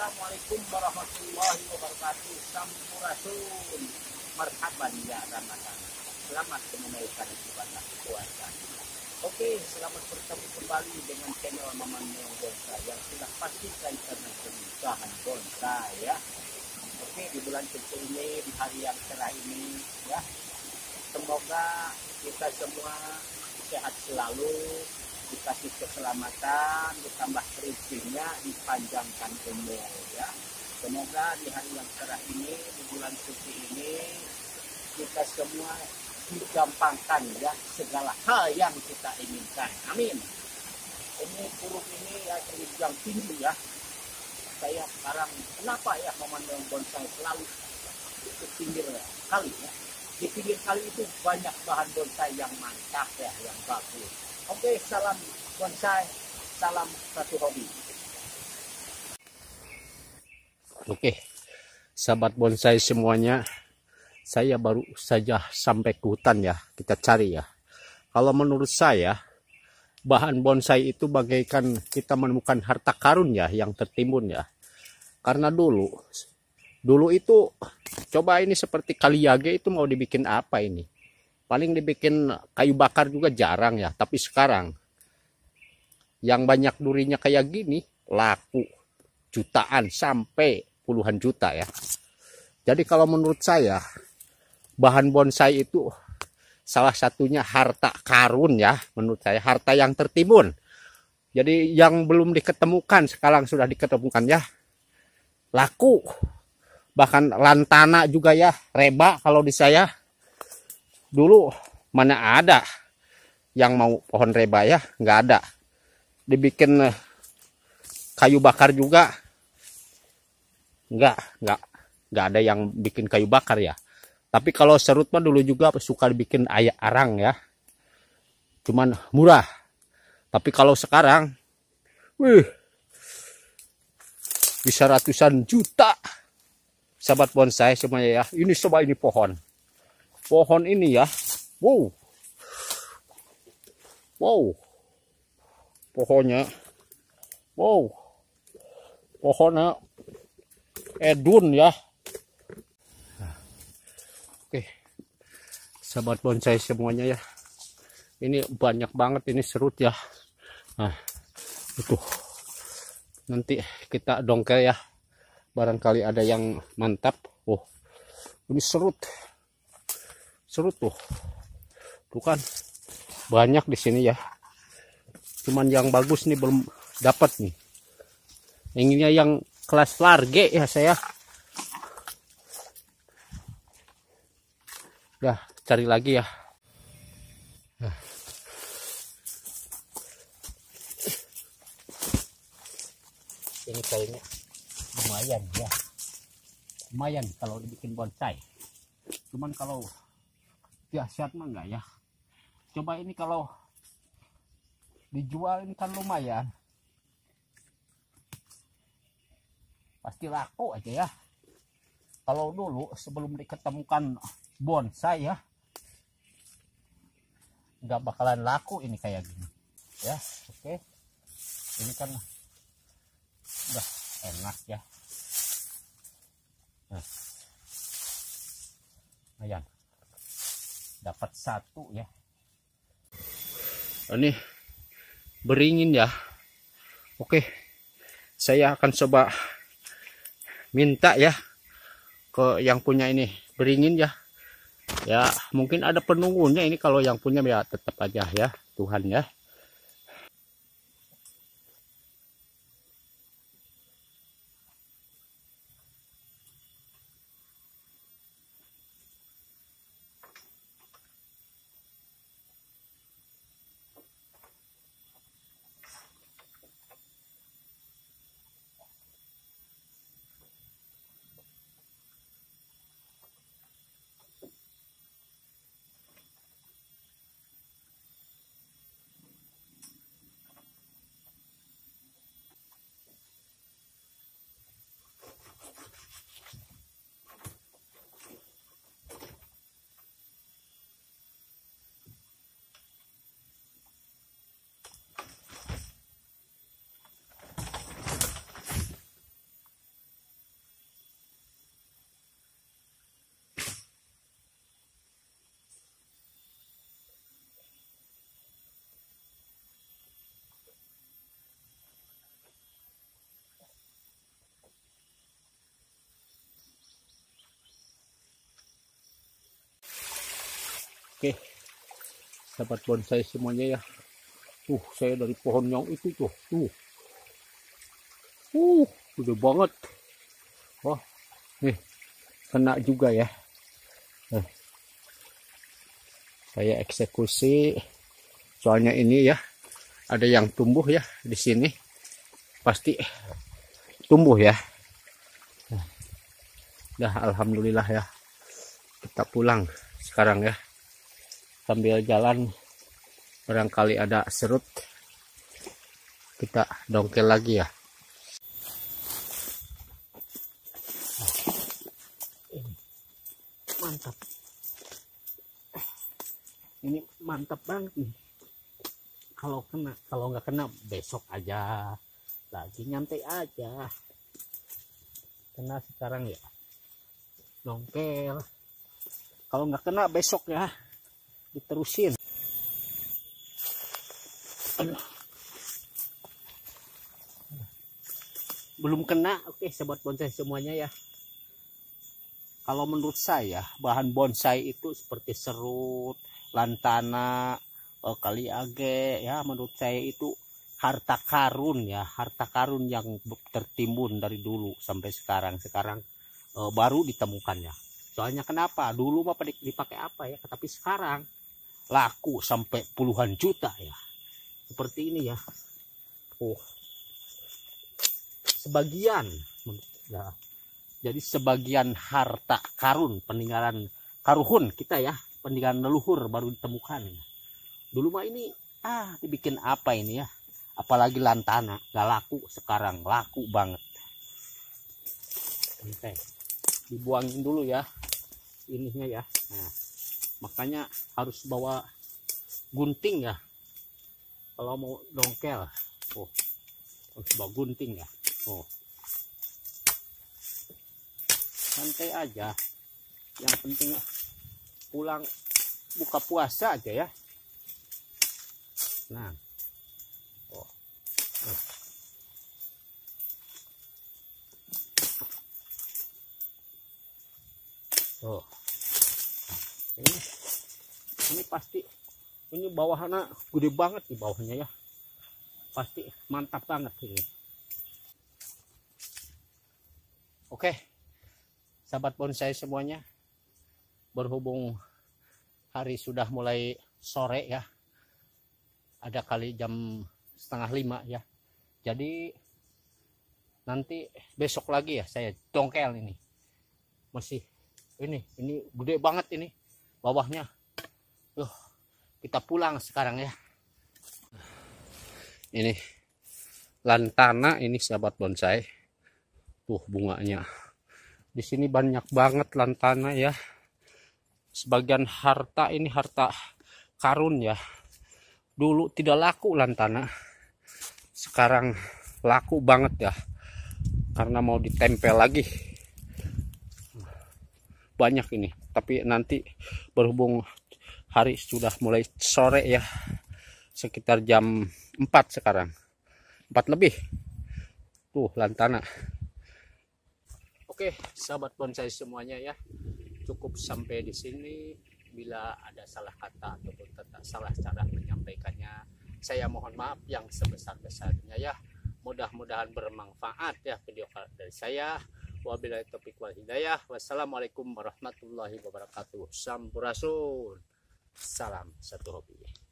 Assalamualaikum warahmatullahi wabarakatuh. Sampurasun. Marhaban ya Ramadan. Selamat menunaikan ibadah puasa. Oke, selamat bertemu kembali dengan channel Maman Meong Bonsai yang sudah pasti kaitan dengan pernikahan bonsai ya. Oke, di bulan suci ini, di hari yang cerah ini ya. Semoga kita semua sehat selalu, dikasih keselamatan, ditambah rezekinya, dipanjangkan umur ya. Semoga di hari yang cerah ini, di bulan suci ini, kita semua digampangkan ya segala hal yang kita inginkan. Amin. Ini huruf ini ya yang tinggi ya. Saya sekarang kenapa ya Maman Meong Bonsai selalu ke pinggir kali ya. Di pinggir kali itu banyak bahan bonsai yang mantap ya, yang bagus. Oke, salam bonsai, salam satu hobi. Oke, sahabat bonsai semuanya, saya baru saja sampai ke hutan ya, kita cari ya. Kalau menurut saya, bahan bonsai itu bagaikan kita menemukan harta karun ya, yang tertimbun ya. Karena dulu itu, coba ini seperti kaliyage itu mau dibikin apa ini? Paling dibikin kayu bakar juga jarang ya. Tapi sekarang yang banyak durinya kayak gini laku jutaan sampai puluhan juta ya. Jadi kalau menurut saya bahan bonsai itu salah satunya harta karun ya. Menurut saya harta yang tertimbun. Jadi yang belum diketemukan sekarang sudah diketemukan ya. Laku. Bahkan lantana juga ya, reba kalau di saya. Dulu mana ada yang mau pohon reba ya, nggak ada. Dibikin kayu bakar juga nggak ada yang bikin kayu bakar ya. Tapi kalau serut mah dulu juga suka dibikin ayak arang ya. Cuman murah. Tapi kalau sekarang bisa ratusan juta. Sahabat bonsai semuanya ya. Ini coba ini pohon. Pohon ini ya. Wow. Wow. Pohonnya. Wow. Pohonnya edun ya. Oke. Sahabat bonsai semuanya ya. Ini banyak banget ini serut ya. Nah, itu. Nanti kita dongkel ya. Barangkali ada yang mantap. Oh, ini serut. Serut tuh. Tuh kan banyak di sini ya. Cuman yang bagus nih belum dapat nih. Inginnya yang kelas large ya saya. Ya, cari lagi ya. Nah. Ini kayaknya lumayan ya, lumayan kalau dibikin bonsai. Cuman kalau dahsyat mah enggak ya. Coba ini kalau dijual ini kan lumayan, pasti laku aja ya. Kalau dulu sebelum diketemukan bonsai ya, nggak bakalan laku ini kayak gini ya. Oke, ini kan udah enak ya. Nah, lumayan dapat satu ya. Ini beringin ya. Oke, saya akan coba minta ya ke yang punya ini beringin ya. Ya mungkin ada penunggunya ini, kalau yang punya ya tetap aja ya, Tuhan ya. Oke, sahabat bonsai semuanya ya. Saya dari pohon yang itu tuh. Udah banget. Wah, nih kena juga ya. Saya eksekusi. Soalnya ini ya, ada yang tumbuh ya di sini. Pasti tumbuh ya. Dah, alhamdulillah ya. Kita pulang sekarang ya. Sambil jalan barangkali ada serut, kita dongkel lagi ya. Mantap, ini mantap banget nih. Kalau kena, kalau nggak kena besok aja, lagi nyantai aja. Kena sekarang ya dongkel, kalau nggak kena besok ya diterusin. Belum kena. Oke, sahabat bonsai semuanya ya, kalau menurut saya bahan bonsai itu seperti serut, lantana, kaliage ya, menurut saya itu harta karun ya, harta karun yang tertimbun dari dulu sampai sekarang baru ditemukannya. Soalnya kenapa, dulu mah dipakai apa ya, tapi sekarang laku sampai puluhan juta ya, seperti ini ya. Sebagian ya, jadi sebagian harta karun peninggalan karuhun kita ya, peninggalan leluhur baru ditemukan. Dulu mah ini dibikin apa ini ya, apalagi lantana gak laku, sekarang laku banget. Oke, dibuangin dulu ya ininya ya. Nah, makanya harus bawa gunting ya kalau mau dongkel. Harus bawa gunting ya. Santai aja, yang penting pulang buka puasa aja ya. Nah, ini pasti, ini bawahnya gede banget nih, bawahnya ya pasti mantap banget ini. Oke, sahabat bonsai semuanya, berhubung hari sudah mulai sore ya, ada kali jam 4:30 ya, jadi nanti besok lagi ya saya dongkel ini. Masih ini gede banget ini bawahnya. Kita pulang sekarang ya. Ini lantana, ini sahabat bonsai. Bunganya di sini banyak banget lantana ya. Sebagian harta ini harta karun ya. Dulu tidak laku lantana, sekarang laku banget ya, karena mau ditempel lagi. Banyak ini, tapi nanti berhubung hari sudah mulai sore ya, sekitar jam 4 sekarang, 4 lebih. Lantana. Oke, sahabat bonsai semuanya ya, cukup sampai di sini. Bila ada salah kata ataupun salah cara menyampaikannya, saya mohon maaf yang sebesar-besarnya ya. Mudah-mudahan bermanfaat ya video dari saya. Wabillahi taufiq wal hidayah. Wassalamualaikum warahmatullahi wabarakatuh. Sampurasun. Salam satu hobi.